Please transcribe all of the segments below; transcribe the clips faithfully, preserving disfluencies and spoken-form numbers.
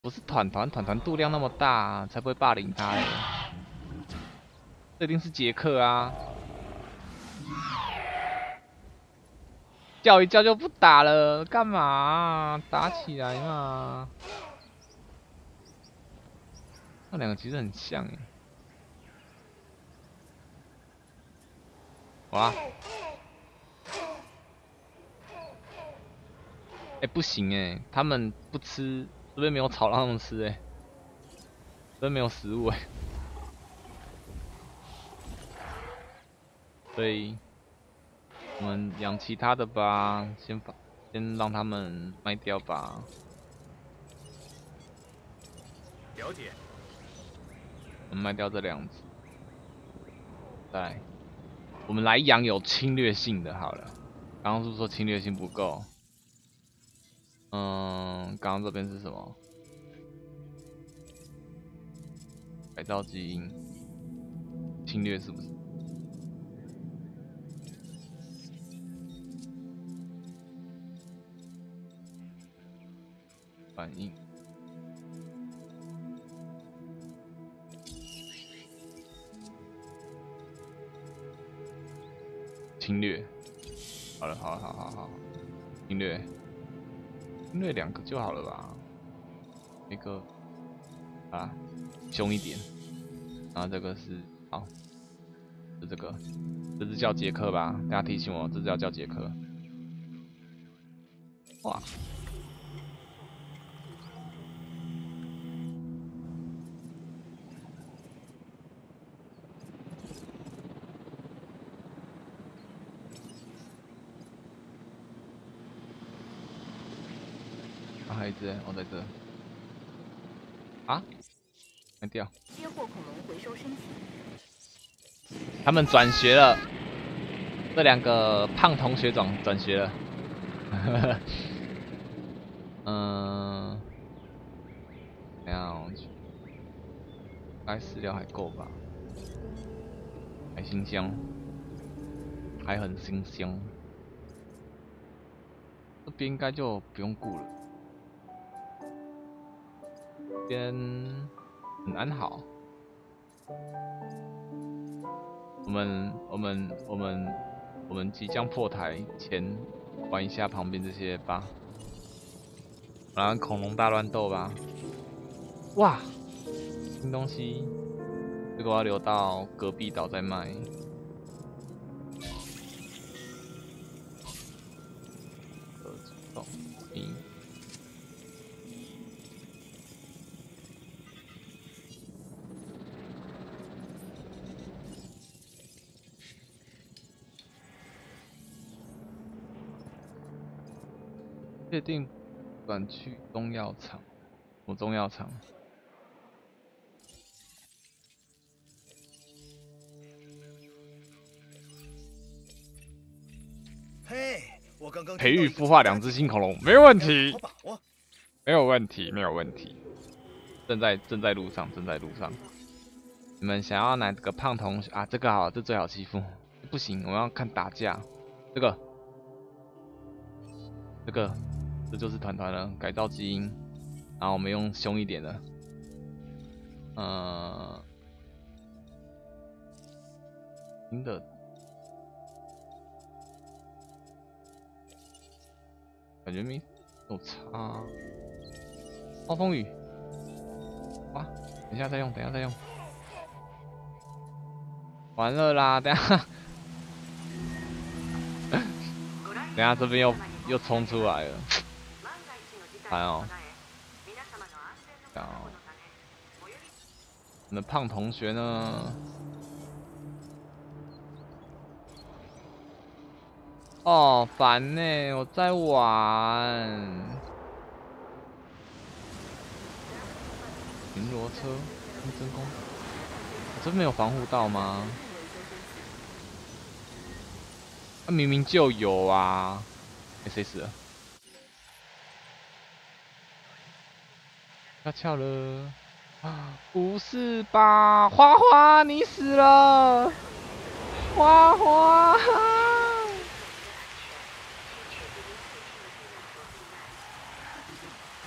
不是团团，团团度量那么大、啊，才不会霸凌他嘞。这一定是杰克啊！叫一叫就不打了，干嘛、啊？打起来嘛！那两个其实很像诶。哇！哎、欸，不行哎，他们不吃，这边没有草让他们吃哎，这边没有食物哎，所以我们养其他的吧，先把先让他们卖掉吧。 了解。 我们卖掉这两只，再我们来养有侵略性的好了。刚刚是不是说侵略性不够？嗯，刚刚这边是什么？改造基因，侵略是不是？反应。侵略，好了，好了，好好好，侵略，侵略两个就好了吧？一个啊，凶一点，然后这个是好，是这个，这只叫杰克吧？大家提醒我，这只要叫杰克。哇！啊，还有一只，我、哦、在这。啊，没掉。 接获恐龙回收申请。 他们转学了，这两个胖同学转转学了。嗯，等下我去，该饲料还够吧？还新香，还很新香。这边应该就不用顾了，这边很安好。我们我们我们我们即将破台前玩一下旁边这些吧，玩恐龙大乱斗吧。哇，新东西，这个我要留到隔壁岛再卖。呃，嗯。确定转去中药厂，我中药厂。 嘿，我刚刚培育孵化两只新恐龙，没问题，没有问题，没有问题。正在正在路上，正在路上。你们想要哪个胖同学啊？这个好，这最好欺负。不行，我要看打架。这个，这个，这就是团团了，改造基因。然后我们用凶一点的，呃，新的。感觉没有差。暴风雨，哇！等一下再用，等一下再用。完了啦，等一下，等一下这边又又冲出来了，烦哦。哦，我们的胖同学呢？哦，烦呢，我在玩。巡逻车，真空，我这边有防护道吗？那、啊、明明就有啊！哎、欸，谁死了？要跳了！啊，不是吧，花花你死了！花花！哎、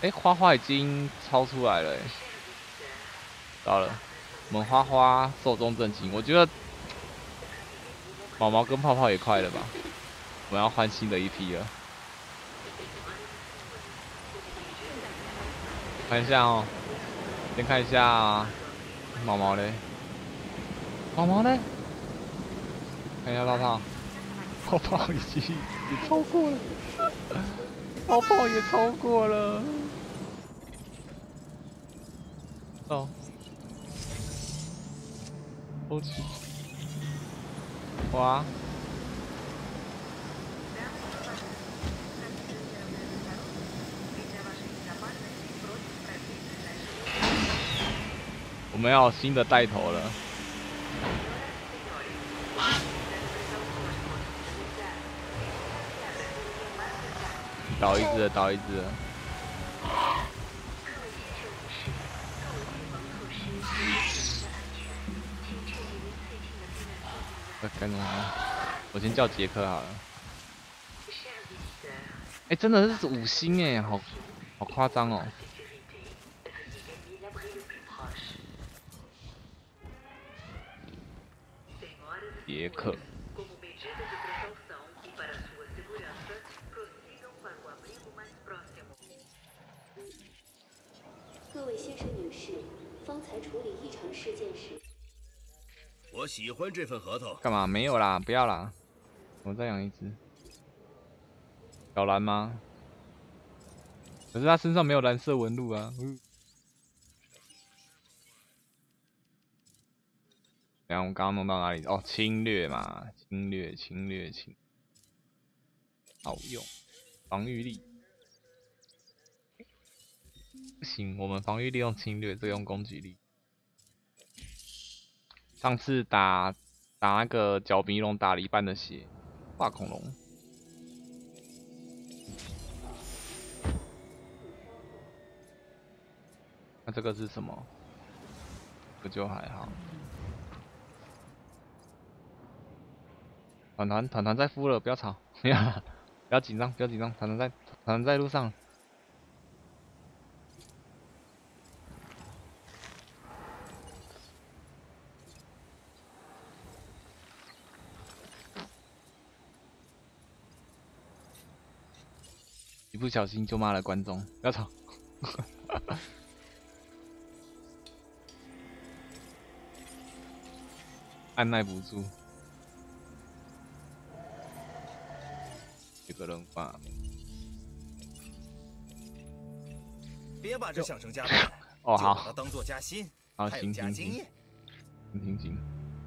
哎、欸，花花已经超出来了、欸，到了，我们花花寿终正寝。我觉得毛毛跟泡泡也快了吧？我们要换新的一批了。看一下哦，先看一下毛毛嘞，毛毛嘞，看一下泡泡，泡泡已经也超过了，泡泡也超过了。哦，我去，哇！我们要有新的带头了。倒一只了，倒一只了。该怎么办？我先叫杰克好了。哎、欸，真的是五星哎，好好夸张哦。杰克。 各位先生、女士，方才处理异常事件时， 我喜欢这份合同。 干嘛？没有啦，不要啦。我再养一只。小蓝吗？可是他身上没有蓝色纹路啊。嗯。等下我们刚刚弄到哪里？哦，侵略嘛，侵略，侵略，侵。好用，防御力。不行，我们防御力用侵略，这个用攻击力。上次打打那个角鼻龙打了一半的血，化恐龙。那这个是什么？这就还好。团团团团在敷了，不要吵，不要紧张，不要紧张，团团在团团在路上。一不小心就骂了观众，不要吵。按耐不住。这个人吧。 别把这想成加班， 哦好， 就把它当做加薪， 好， 还有行行行， 加经验。 行行行。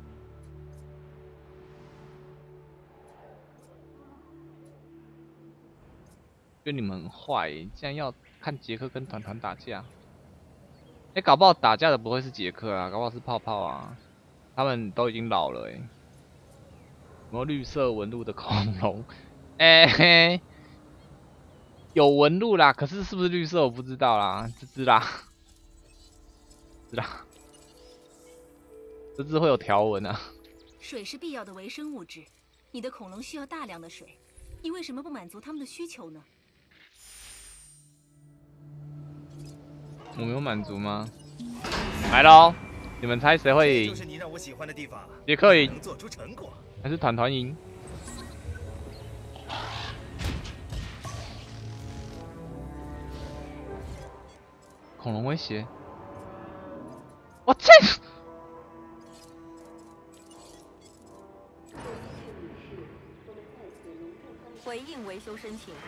觉得你们很坏、欸，竟然要看杰克跟团团打架。哎、欸，搞不好打架的不会是杰克啊，搞不好是泡泡啊。他们都已经老了哎、欸。什么绿色纹路的恐龙？哎、欸，有纹路啦，可是是不是绿色我不知道啦。这只啦，是啦，这只会有条纹啊。 水是必要的维生物质，你的恐龙需要大量的水，你为什么不满足他们的需求呢？ 我没有满足吗？来喽！你们猜谁会赢？ 就是你让我喜欢的地方。 杰克赢， 能做出成果， 还是团团赢？恐龙威胁！我操！ 回应维修申请。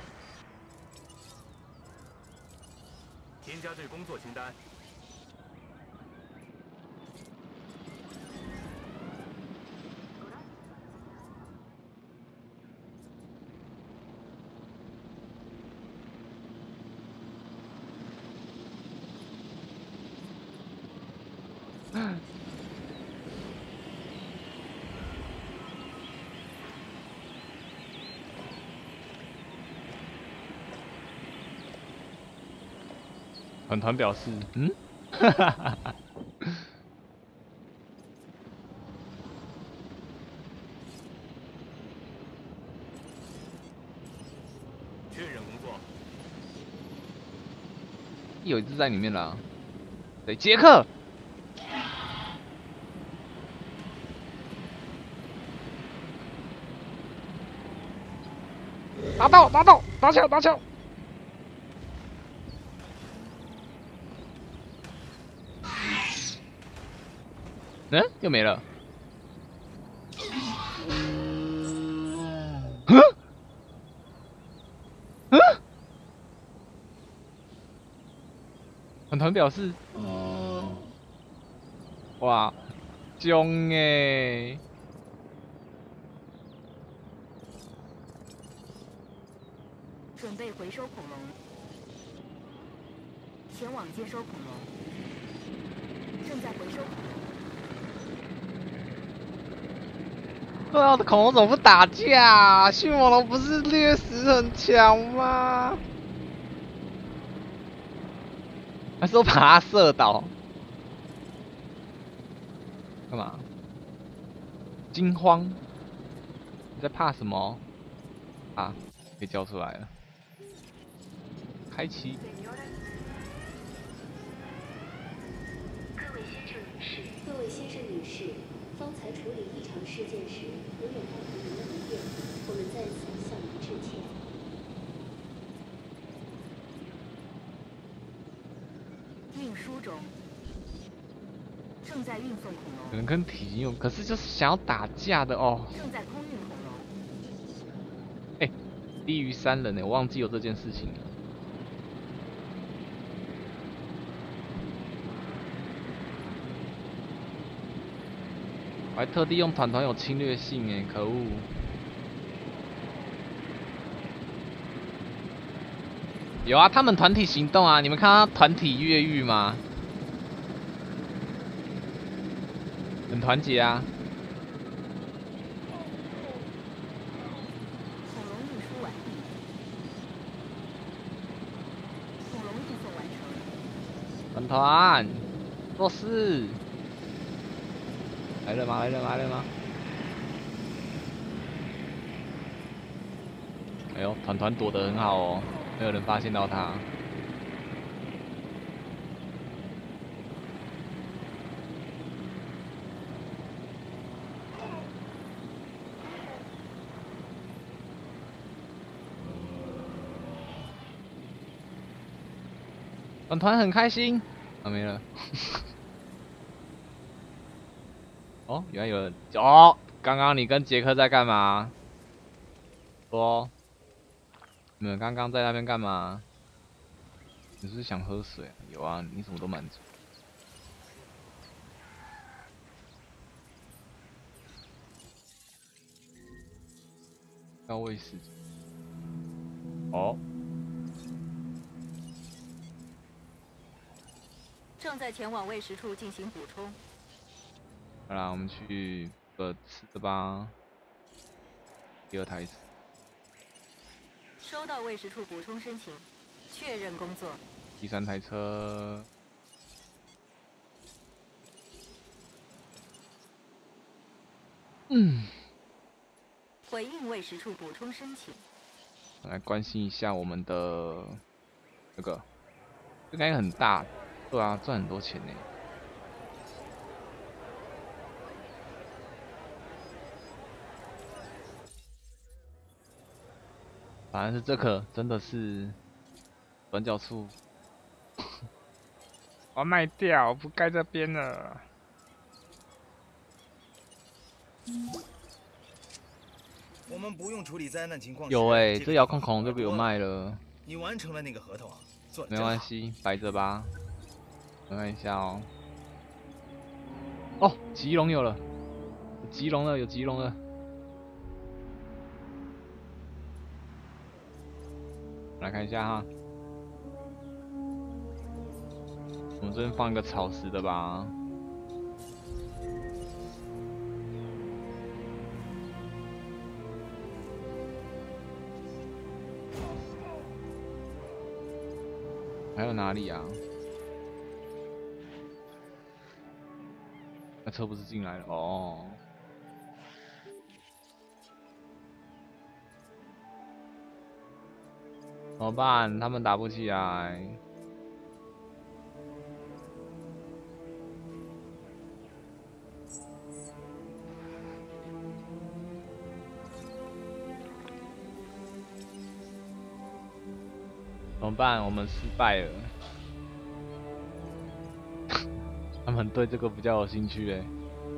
添加对工作清单。 团团表示，嗯，哈哈哈哈。 确认工作。 有一只在里面啦。对，杰克。拿到，拿到，拿枪，拿枪。嗯，又没了。哼？哼？团团表示，哇，凶哎！ 准备回收恐龙，前往接收恐龙，正在回收恐龙。 对啊，恐龙怎么不打架啊？迅猛龙不是掠食很强吗？还是我把它射倒？干嘛？惊慌？你在怕什么？啊，被叫出来了。开启。 各位先生女士，各位先生女士，方才处理异常事件时，有远方朋友的不便，我们在此向您致歉。 运输中，正在运送恐龙。 可能跟体型有，可是就是想要打架的哦。 正在空运恐龙。 哎、欸，低于三人呢，我忘记有这件事情了。我还特地用团团有侵略性哎，可恶！有啊，他们团体行动啊，你们看到团体越狱吗？很团结啊！ 恐龙运输完毕，恐龙运送完成。 团团，做事！来了吗？来了吗？来了吗？哎呦，团团躲得很好哦，没有人发现到他。团团很开心，啊没了。哦，原来有人哦！刚刚你跟杰克在干嘛？说，你们刚刚在那边干嘛？你是不是想喝水？有啊，你什么都满足。要喂食。哦。 正在前往喂食处进行补充。 好啦，我们去个吃的吧。第二台车。 收到喂食处补充申请，确认工作。 第三台车。嗯。 回应喂食处补充申请。 来关心一下我们的那个，这个应该很大，对啊，赚很多钱呢。反正是这个真的是转角处，我要卖掉，不盖这边了。 我们不用处理灾难情况。 有哎、欸，这遥控恐龙就给我卖了。 你完成了那个合同啊？做得没关系，摆着吧。我看一下哦。哦，棘龙有了，有棘龙了，有棘龙了。来看一下哈，我们这边放一个草食的吧。还有哪里啊？那车不是进来了哦。怎么办？他们打不起来。 怎么办？我们失败了。他们对这个比较有兴趣诶。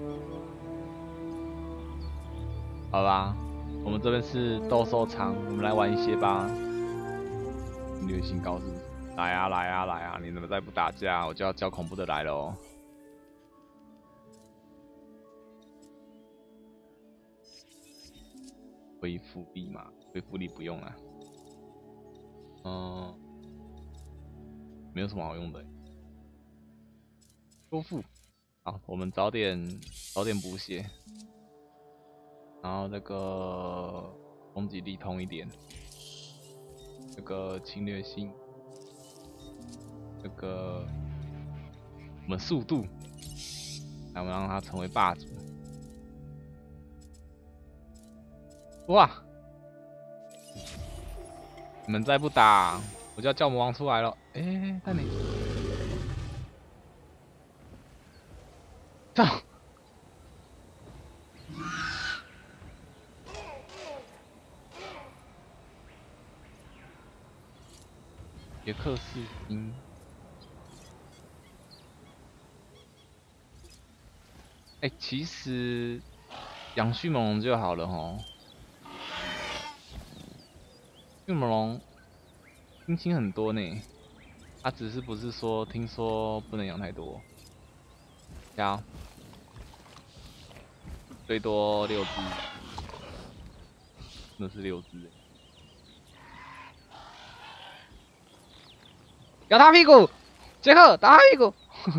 好吧，我们这边是斗兽场，我们来玩一些吧。略性高是不是？来啊来啊来啊！你怎么再不打架，我就要叫恐怖的来了哦。恢复力嘛，恢复力不用了。嗯，没有什么好用的。修复，好，我们早点早点补血，然后这个攻击力通一点，这个侵略性，这个我们速度，来我们让它成为霸主。哇！你们再不打，我就要叫魔王出来了。哎、欸，但你，操！杰克士星。哎、欸，其实养迅猛龙就好了吼。迅猛龙星星很多呢，它、啊、只是不是说听说不能养太多，要最多六只，那是六只。咬他屁股，杰克打他屁股。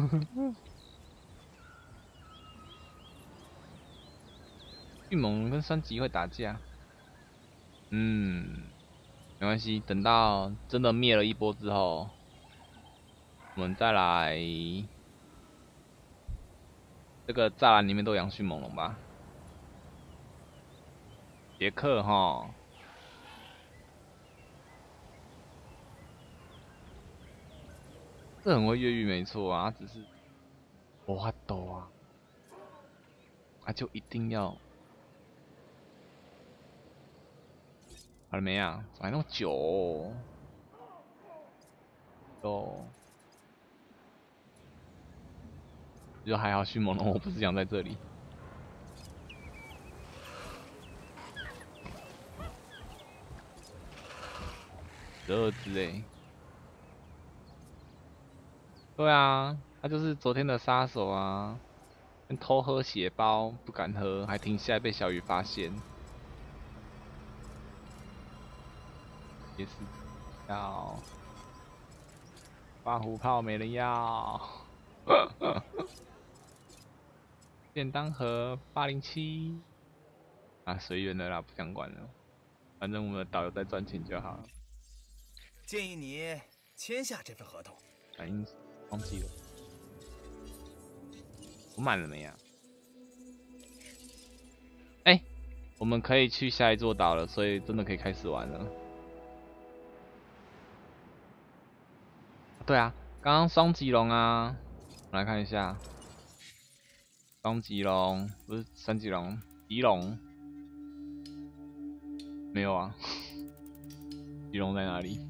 迅猛龙跟酸棘会打架，嗯。没关系，等到真的灭了一波之后，我们再来这个栅栏里面都养迅猛龙吧。杰克齁，这很会越狱没错啊，只是我发抖啊，啊就一定要。好了没啊？买那么久、哦，都就还好，迅猛龙我不是养在这里。十二只哎，对啊，他就是昨天的杀手啊，偷喝血包不敢喝，还停下来被小雨发现。也是要刮胡泡没人要，便当盒八零七啊，随缘的啦，不想管了，反正我们的导游在赚钱就好了。 建议你签下这份合同。 反应忘记了，我满了没啊？哎、欸，我们可以去下一座岛了，所以真的可以开始玩了。对啊，刚刚双棘龙啊，我来看一下，双棘龙不是三棘龙，棘龙没有啊，棘龙在哪里？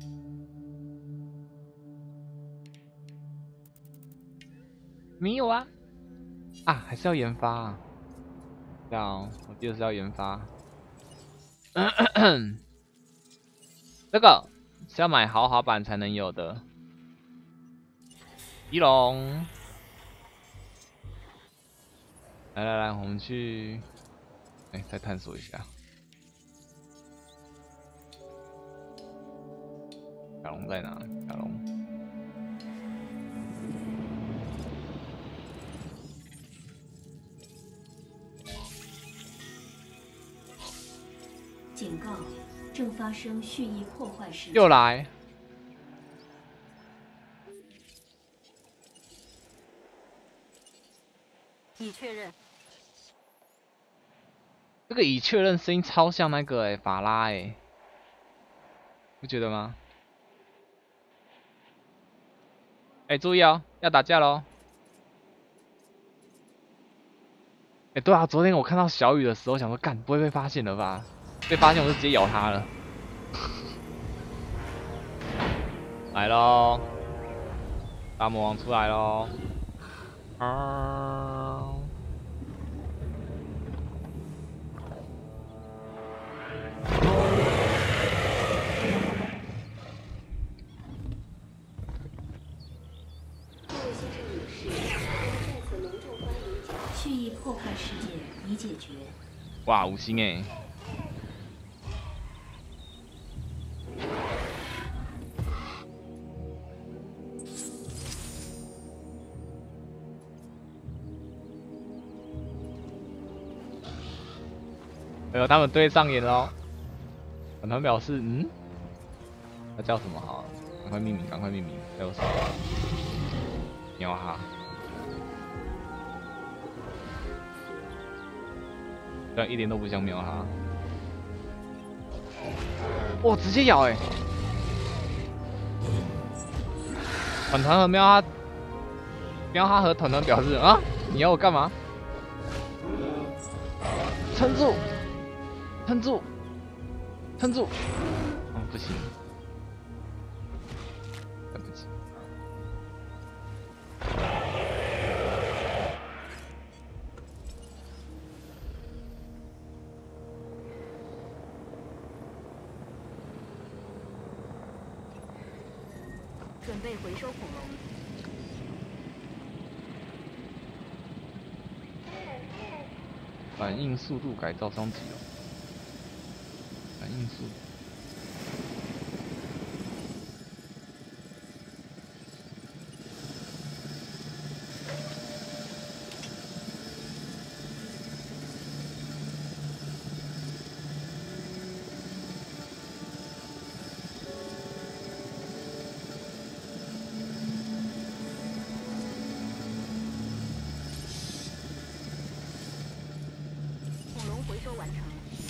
没有啊，啊还是要研发啊，要我记得是要研发，这个是要买豪华版才能有的。棘龙，来来来，我们去，哎、欸，再探索一下。小龙在哪？小龙， 警告，正发生蓄意破坏事件。 又来。 已确认。 这个已确认声音超像那个哎、欸、法拉哎、欸，不觉得吗？哎、欸，注意哦，要打架喽！哎、欸，对啊，昨天我看到小雨的时候，想说干不会被发现了吧？被发现我就直接咬他了。 来喽！大魔王出来喽！啊！ 各位先生女士，我们在此隆重欢迎蓄意破坏事件已解决。 哇，五星哎！哎呦，他们对上眼了哦。团团表示，嗯，那叫什么好？赶快命名，赶快命名，还有什么？喵哈！对，一点都不像喵哈。哇，直接咬哎！团团和喵哈，喵哈和团团表示啊，你要我干嘛？撑住！撑住！撑住！哦，不行，对不起。 准备回收恐龙。 反应速度改造双击哦。反应速度。 恐龙回收完成。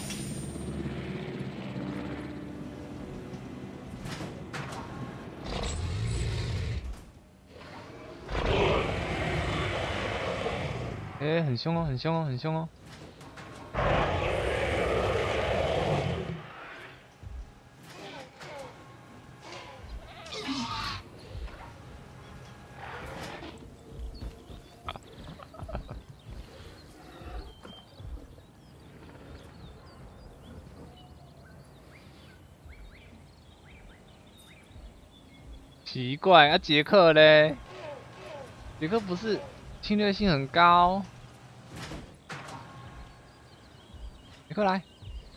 哎、欸，很凶哦，很凶哦，很凶哦。奇怪，啊，杰克嘞？杰克不是侵略性很高？杰克来。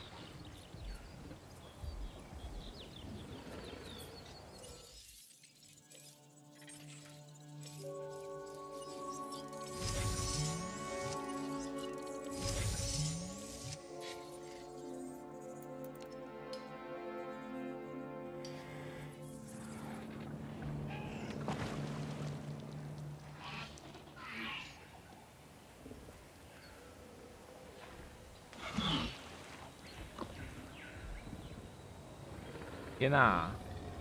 天哪、啊！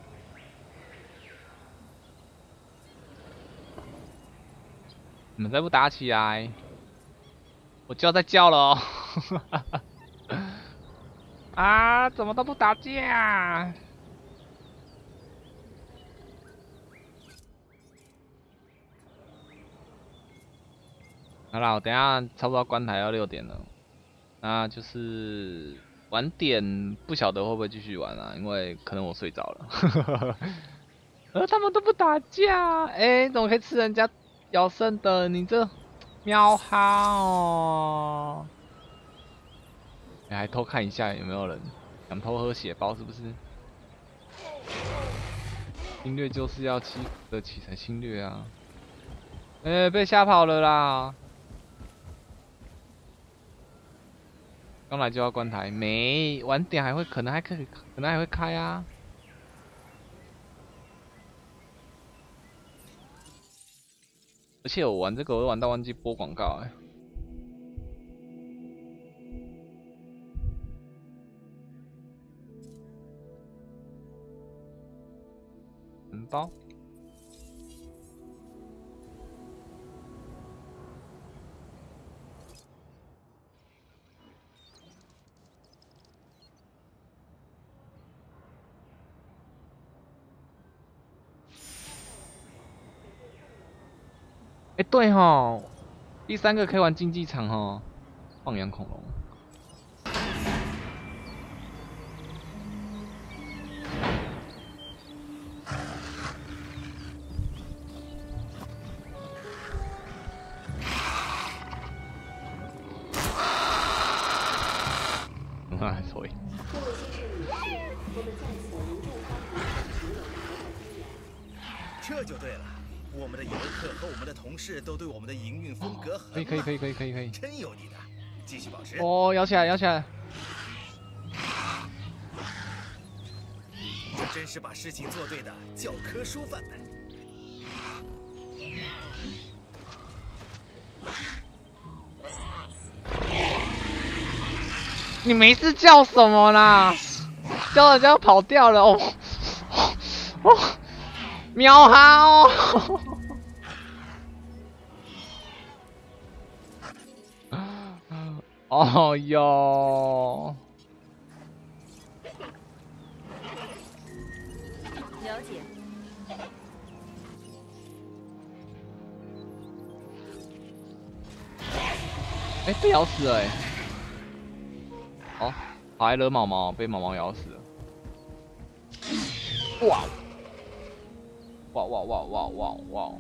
你们再不打起来，我就要再叫了哦！啊，怎么都不打架？好啦，我等一下差不多关台要六点了，那就是晚点不晓得会不会继续玩啊，因为可能我睡着了。呃，他们都不打架，哎、欸，怎么可以吃人家咬剩的？你这喵哈哦！你、欸、还偷看一下有没有人想偷喝血包是不是？侵略就是要欺负得起才侵略啊！哎、欸，被吓跑了啦！刚来就要关台，没晚点还会可能还可以，可能还会开啊。而且我玩这个，我玩到忘记播广告哎、欸。很包。 哎，对哈，第三个可以玩竞技场哈，放养恐龙。啊，所以。 各位先生女士，我们在此隆重欢迎只有合法经营。 这就对了，我们的游客和我们的同事都对我们的营运风格很可以可以可以可以可以可以。 真有你的，继续保持。 哦，摇起来摇起来。 这真是把事情做对的教科书范本。 你没事叫什么啦？叫人家跑掉了哦！哦，秒哈哦！哦哟！ 了解。 哎，被咬死了哎！哦，还惹毛毛，被毛毛咬死了。哇！哇哇哇哇哇哇！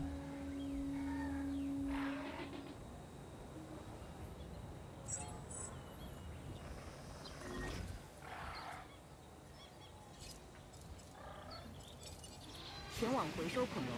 前往回收恐龙。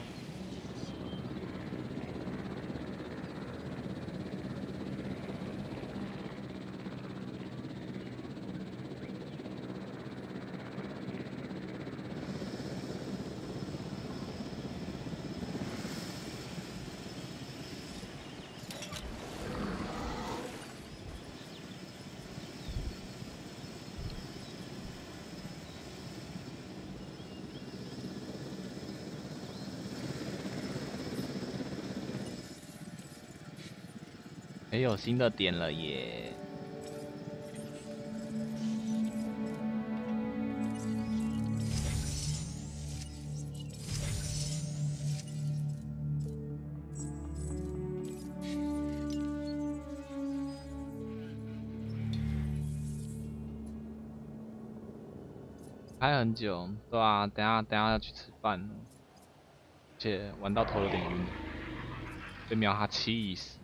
哎，有新的点了耶！开很久，对啊，等下等下要去吃饭，而且玩到头有点晕，被秒哈气死。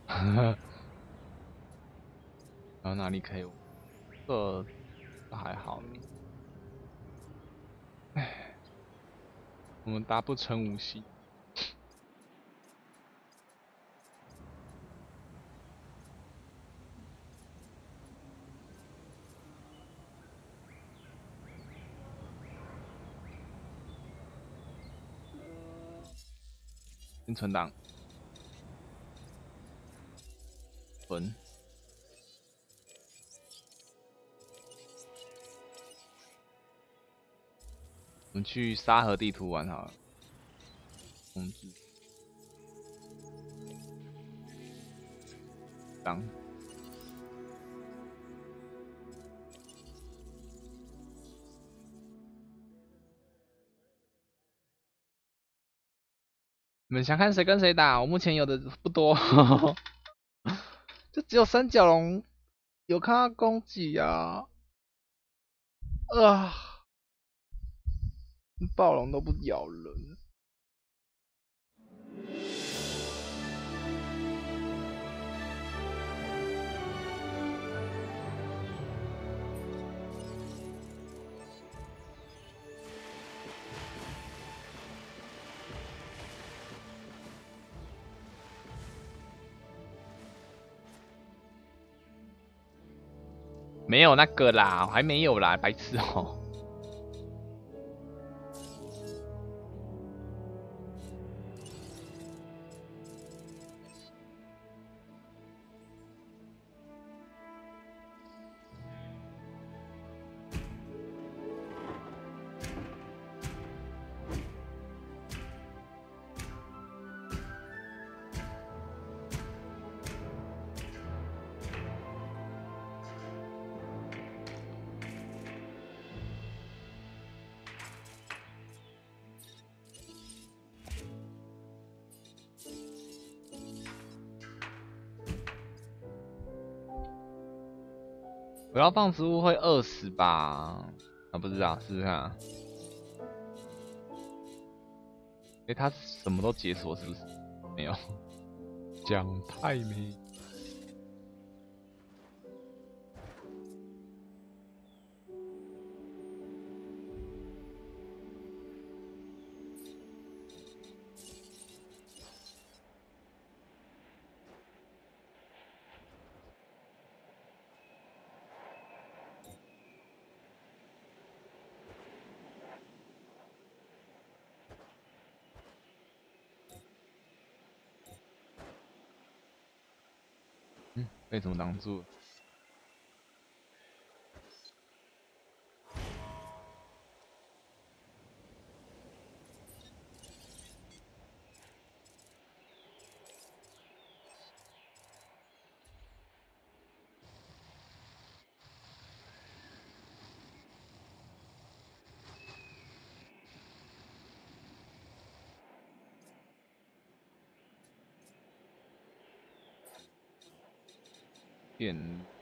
然后哪里可以？这还好。唉，我们达不成五星。先存档，存。我们去沙河地图玩好了。控制。档。你们想看谁跟谁打？我目前有的不多，就只有三角龙有看到攻击啊，啊，暴龙都不咬人。没有那个啦，还没有啦，白痴哦。 不要放植物会饿死吧？啊，不知道，试试看、啊。哎、欸，他什么都解锁是不是？没有，讲太美。嗯，被怎么挡住了？变。